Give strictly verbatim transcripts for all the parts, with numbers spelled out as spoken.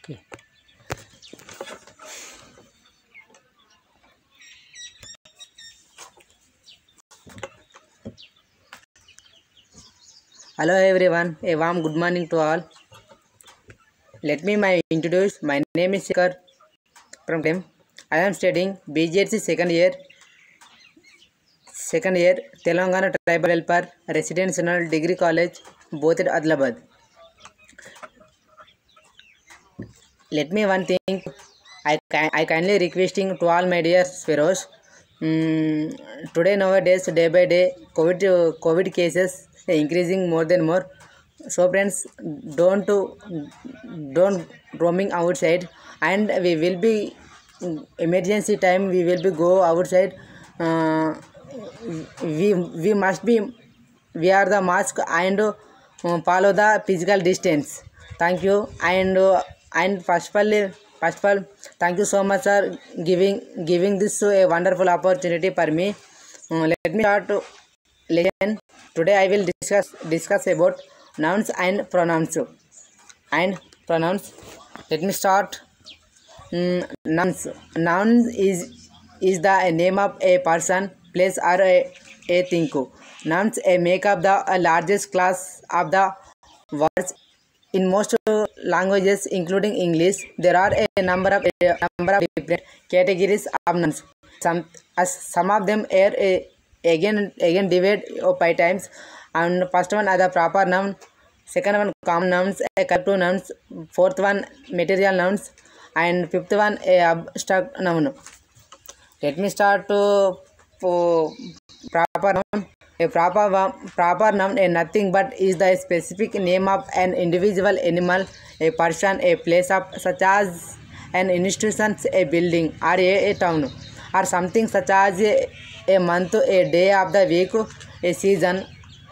Okay. Hello everyone, a warm good morning to all. Let me my introduce. My name is Shikhar from Tem. I am studying B J C second year, second year Telangana Tribal Helper Residential Degree College, both at Adilabad. Let me one thing. I I kindly requesting to all my dear sparrows. Mm, today nowadays day by day COVID COVID cases increasing more than more. So friends, don't don't roaming outside, and we will be emergency time. We will be go outside. Uh, we we must be wear the mask and uh, follow the physical distance. Thank you and uh, and first of all, first of all, thank you so much sir giving giving this a wonderful opportunity for me. Uh, let me start to lesson. Today I will discuss discuss about nouns and pronouns and pronouns. Let me start. Mm, nouns. Noun is is the name of a person, place, or a, a thing. Nouns a make up the uh, largest class of the words in most uh, languages, including English. There are a number of a number of different categories of nouns. Some as some of them are a, again again divided by times. And first one are the proper noun. Second one common nouns, a collective nouns. Fourth one material nouns, and fifth one a abstract noun. Let me start to uh, proper noun. A proper proper noun is nothing but is the specific name of an individual animal, a person, a place of such as an institution, a building, or a, a town, or something such as a, a month, a day of the week, a season,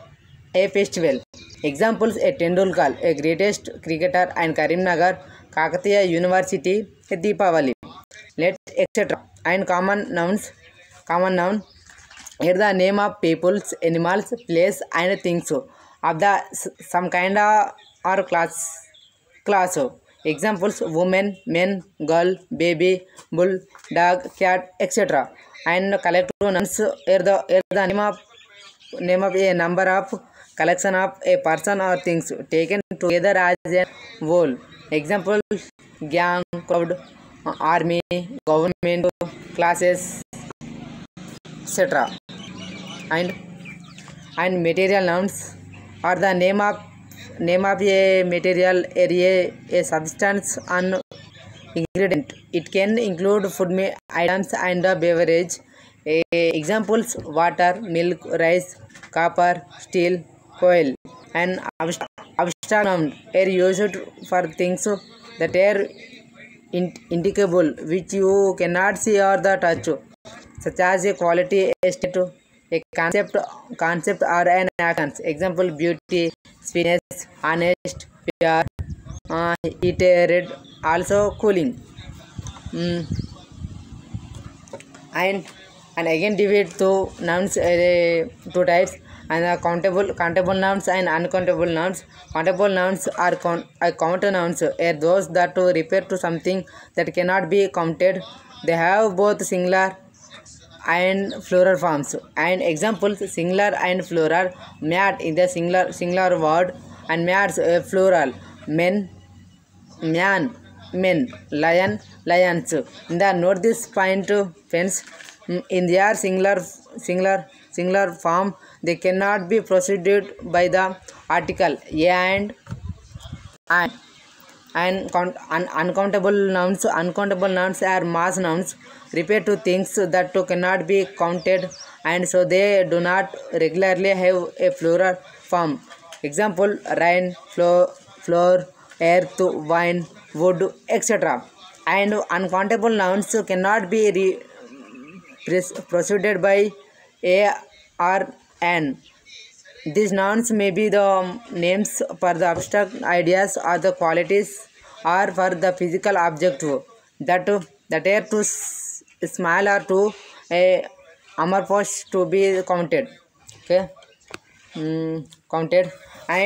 a festival. Examples: a Tendulkar, a greatest cricketer, and Karimnagar, Kakatiya University, a Deepavali. Let et cetera. And common nouns, common noun. Here the name of peoples, animals, place, and things of the some kind of or class class. Examples: woman, men, girl, baby, bull, dog, cat, et cetera. And collective nouns. Here the here the name of name of a number of collection of a person or things taken together as a whole. Example: gang, crowd, army, government, classes, et cetera. And and material nouns are the name of name of a material area, a substance, an ingredient. It can include food items and a beverage. A, examples: water, milk, rice, copper, steel, coal. And abstract nouns are used for things that are indicable, which you cannot see or the touch, such as a quality, a state, a concept, concept or an action. Example: beauty, sweetness, honest, pure, uh, heated, also cooling. Mm. And and again divide to nouns uh, two types, and uh, countable countable nouns and uncountable nouns. Countable nouns are con- uh, count nouns are those that to refer to something that cannot be counted. They have both singular and plural forms. And examples: singular and plural: mat in the singular singular word, and mats uh, plural: men, man, men, lion, lions. In the note this point, friends, in their singular singular singular form, they cannot be preceded by the article a and and and count, un, uncountable nouns. Uncountable nouns are mass nouns, refer to things that cannot be counted, and so they do not regularly have a plural form. Example: rain, floor, floor, earth, wine, wood, et cetera. And uncountable nouns cannot be re- preceded by a or an. These nouns may be the names for the abstract ideas or the qualities, or for the physical object that that are too small or too uh, amorphous to be counted. Okay, mm, counted. And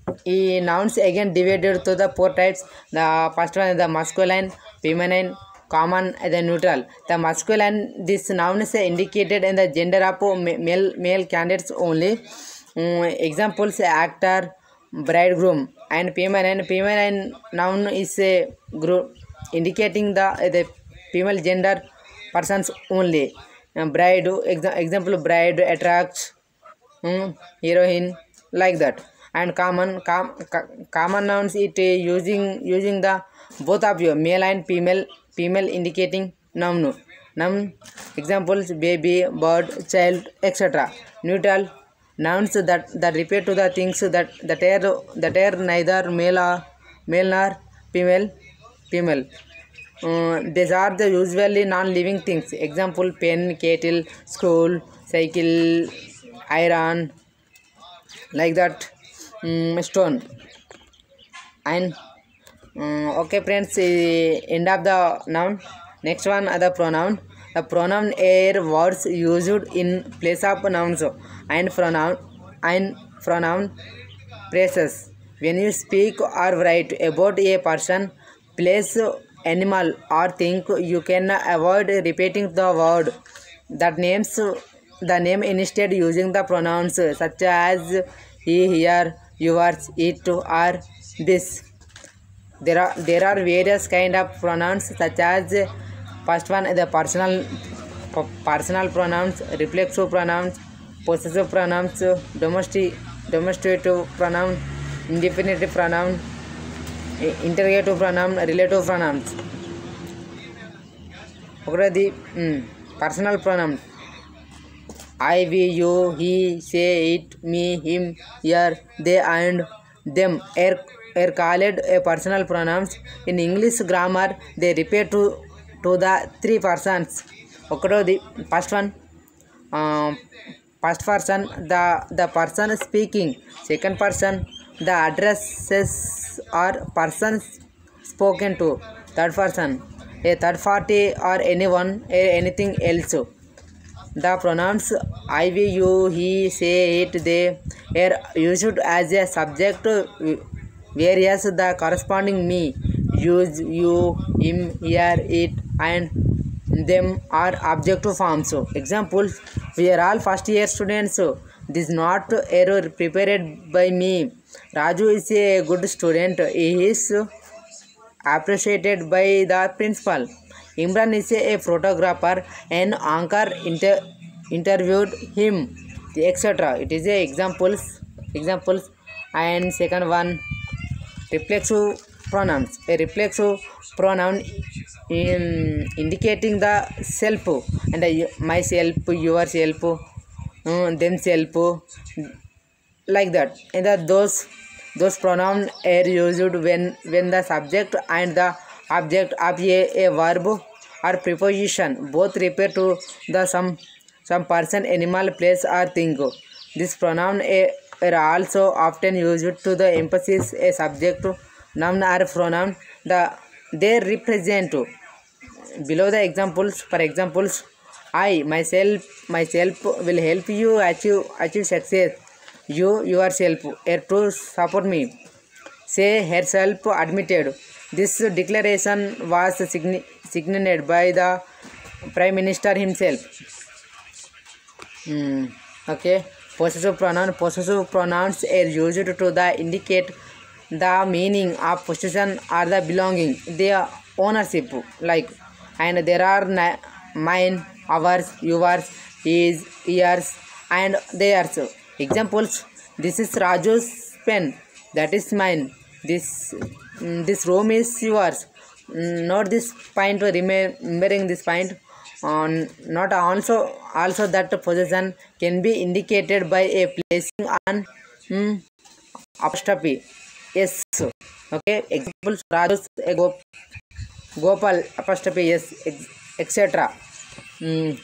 E nouns again divided to the four types. The first one is the masculine, feminine, common, and the neutral. The masculine, this noun is indicated in the gender of male male candidates only. Um, examples: actor, bridegroom. And feminine, feminine noun is a group indicating the the female gender persons only. Um, bride, exa example: bride attracts um, heroine, like that. And common com, co- common nouns it uh, using using the both of you male and female female indicating noun noun examples: baby, bird, child, etc. Neutral nouns that that refer to the things that that are that are neither male or male nor female female. Uh, these are the usually non-living things. Example: pen, kettle, school, cycle, iron, like that. Mm, stone. And mm, okay friends, eh, end of the noun. Next one are the pronoun. The pronoun are words used in place of nouns and pronoun and pronoun phrases. When you speak or write about a person, place, animal or thing, you can avoid repeating the word that names the name instead using the pronouns such as he, here, yours, it, or this. There are there are various kind of pronouns such as first one the personal personal pronouns, reflexive pronouns, possessive pronouns, domestic demonstrative pronoun, indefinitive pronoun, interrogative pronoun, relative pronouns. Okay, the personal pronoun: I, we, you, he, say, it, me, him, here, they, and them are, are called a personal pronouns. In English grammar, they refer to, to the three persons. Okay, the first one, um, first person, the, the person speaking. Second person, the addresses or persons spoken to. Third person, a third party or anyone or anything else. The pronouns I, we, you, he, say, it, they are used as a subject, whereas the corresponding me, use, you, him, here, it, and them are objective forms. Examples: we are all first year students. This is not error prepared by me. Raju is a good student. He is appreciated by the principal. Imran is a photographer. An anchor inter interviewed him, et cetera. It is a examples examples. And second one, reflexive pronouns. A reflexive pronoun in indicating the self and the myself, yourself, um, themself, like that. And the, those those pronouns are used when when the subject and the object of a, a verb or preposition both refer to the some some person, animal, place, or thing. This pronoun are also often used to the emphasize a subject, noun, or pronoun. The they represent. Below the examples, for examples: I myself myself will help you achieve achieve success. You yourself are to support me. Say herself admitted. This declaration was sign signed by the Prime Minister himself. Mm, okay. Possessive pronoun. Possessive pronouns are used to the indicate the meaning of possession or the belonging, their ownership. Like, and there are mine, ours, yours, his, yours, and theirs. Examples: this is Raju's pen. That is mine. This mm, this room is yours. Mm, Note this point. Remembering this point. On not also also that possession can be indicated by a placing on mm, apostrophe s. Okay. Examples: Raju's a Gop Gopal apostrophe s, et cetera. Mm.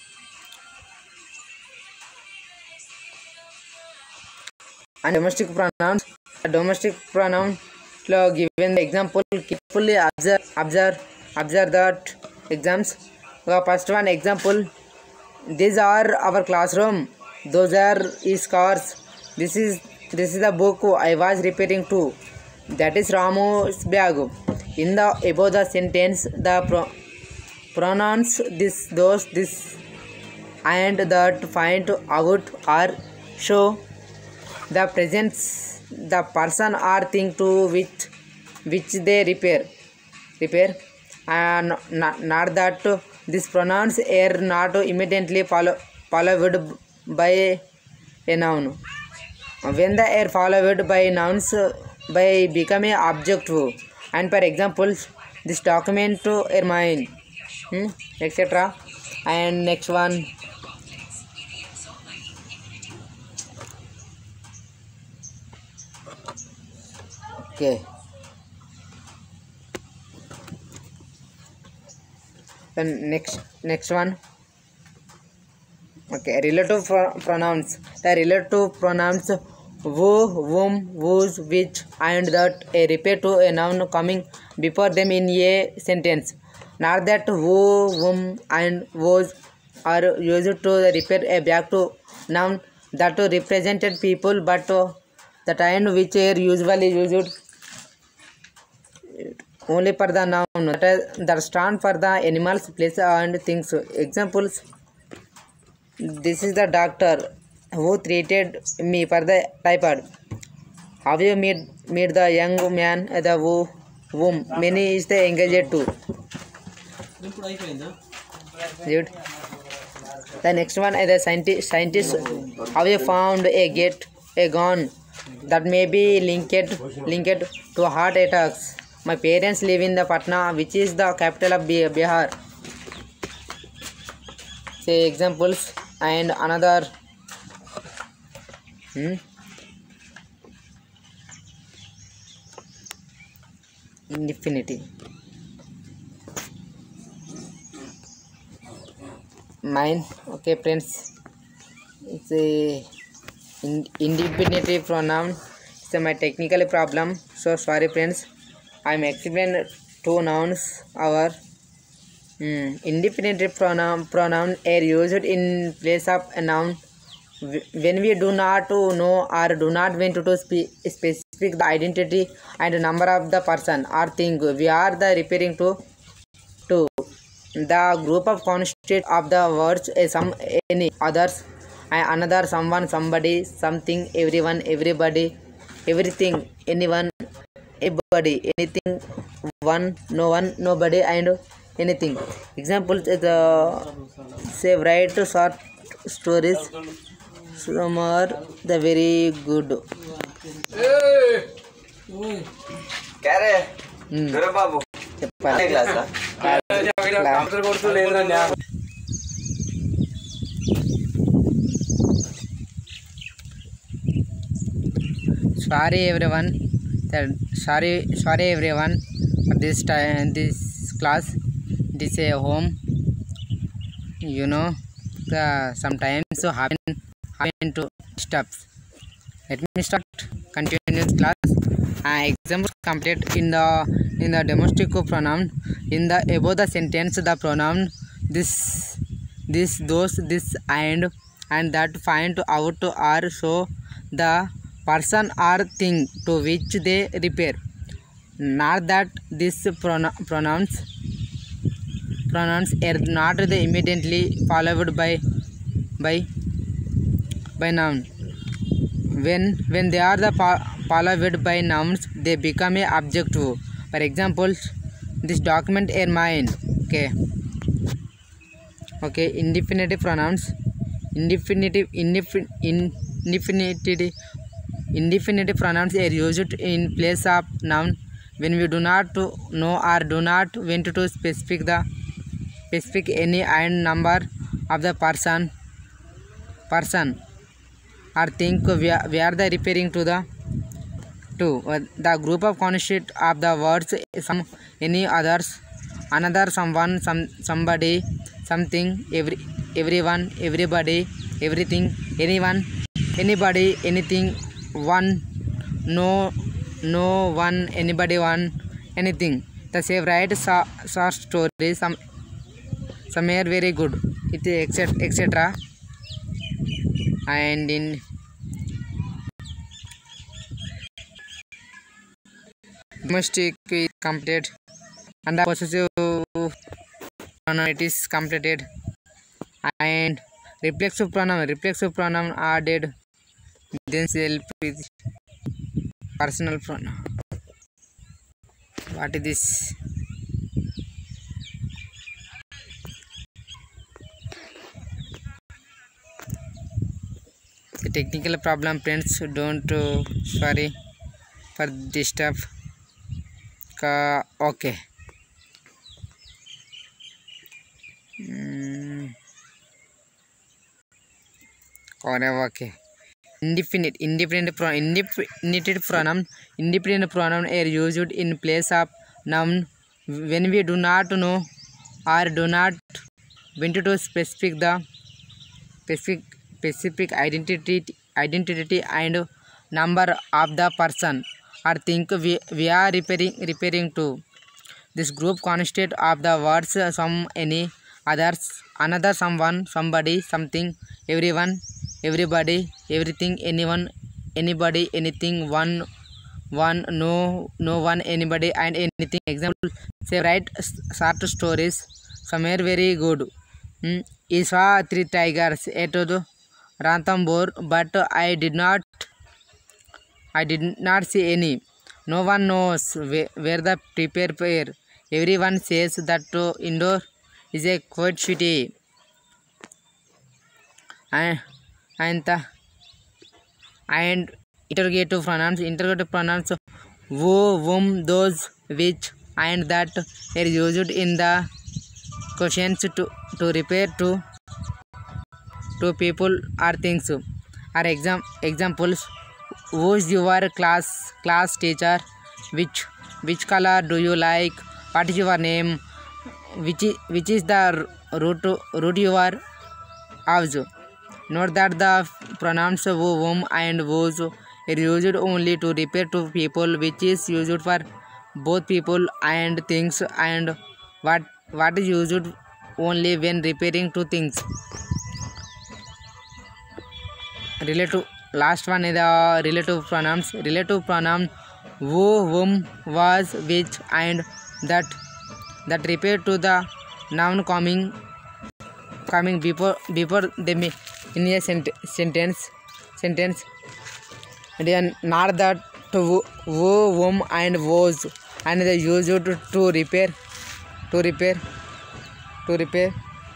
And domestic pronouns. Domestic pronoun given the example, carefully observe observe observe that exams. The first one example: these are our classroom. Those are his cars. This is this is the book I was referring to. That is Ramu's bag. In the above the sentence, the pro- pronouns this, those, this, and that find out or show the presence the person or thing to which which they repair repair and not, not that these pronouns are not immediately follow, followed by a noun. When they are followed by nouns by becoming objective, and for example this document are mine, hmm, etc. And next one, okay, then next next one, okay, relative pro- pronouns. The relative pronouns who, whom, whose, which, and that a refer to a noun coming before them in a sentence. Not that who, whom, and whose are used to refer a back to noun that represented people, but the time which are usually used only for the noun that, is, that stand for the animals, places, and things. Examples: this is the doctor who treated me for the typhoid. Have you met, met the young man the who, whom many is the engaged to? Good. The next one is the scientist. Scientists have you found a get a gun that may be linked linked to heart attacks. My parents live in the Patna, which is the capital of Bihar. Say examples. And another, hmm, infinity. Mine, okay, friends. It's a in, independent pronoun. It's a, my technical problem. So sorry, friends. I'm explaining two nouns. Our Hmm. Indefinite pronoun pronoun are used in place of a noun when we do not know or do not want to spe- specific the identity and number of the person or thing we are the referring to to the group of constitute of the words a some any others and another someone somebody something everyone everybody everything anyone everybody anything one no one nobody and anything. Example is the say write short stories. Some are the very good. Hmm. చెప్పాలి. Sorry everyone. Sorry sorry everyone for this time this class. This is a home, you know, the sometimes so happen happen to stops. Let me start continuous class. Uh, example complete in the in the domestic pronoun. In the above the sentence, the pronoun this, this, those, this, and and that find out or show the person or thing to which they refer. Not that these pronou pronouns. Pronouns are not the immediately followed by by by noun. When when they are the followed by nouns, they become a adjective. For example, this document are mine. Okay. Okay. Indefinitive pronouns. Indefinitive indefin, indefinitive indefinitive pronouns are used in place of noun when we do not know or do not want to specific the specific any and number of the person person or think we are, we are the referring to the to uh, the group of constitute of the words some any others another someone some somebody something every everyone everybody everything anyone anybody anything one no no one anybody one anything. The same right short story some some are very good it etc etc. And in Domestic is completed and the possessive pronoun it is completed, and reflexive pronoun reflexive pronoun added, then self is personal pronoun. What is this? A technical problem, friends. Don't uh, sorry for disturb. Ka okay. Mm. Okay. Indefinite independent pronoun indefinite pronoun independent pronoun are used in place of noun when we do not know or do not want to specific the specific specific identity identity and number of the person or thing we, we are referring referring to. This group consists of the words some, any, others, another, someone, somebody, something, everyone, everybody, everything, anyone, anybody, anything, one, one, no, no one, anybody, and anything. Example: say write short stories. Somewhere very good. Hmm. I saw three tigers at the Ranthambore, but I did not. I did not see any. No one knows where, where the prepare pair. Everyone says that uh, Indore is a quiet city. And and the and interrogative pronouns interrogative pronouns who, whom, those, which, and that are used in the questions to to refer to to people or things. Are exam examples: who is your class class teacher? Which which color do you like? What is your name? Which is, which is the route route you are house? Note that the pronouns who, whom, and whose are used only to refer to people, which is used for both people and things, and what what is used only when referring to things. Relative last one is the relative pronouns. Relative pronoun who, whom, was, which, and that that refer to the noun coming coming before before them in a sent sentence sentence and then not that to who, whom, and was, and they used to, to repair to repair to repair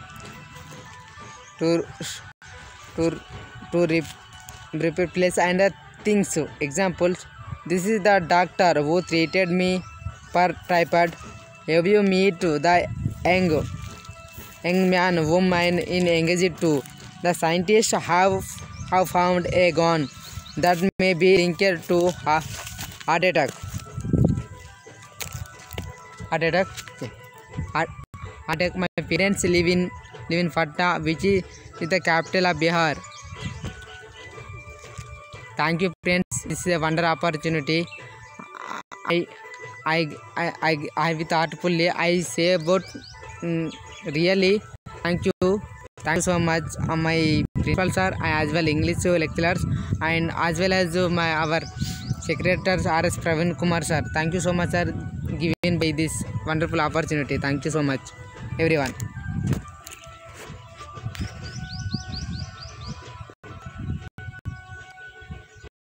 to to to re, repair place and the things. Examples: this is the doctor who treated me for typhoid. Have you meet the young young man whom I in engaged to? The scientists have have found a gun that may be linked to heart attack. Heart attack. Heart attack. My parents live in live in Patna, which is the capital of Bihar. Thank you, friends. This is a wonder opportunity. I I I I, I with artfully I say about um, really. Thank you. Thank you so much, uh, my principal sir, as well English lecturers, and as well as uh, my our secretary R S Praveen Kumar sir. Thank you so much, sir, given by this wonderful opportunity. Thank you so much, everyone.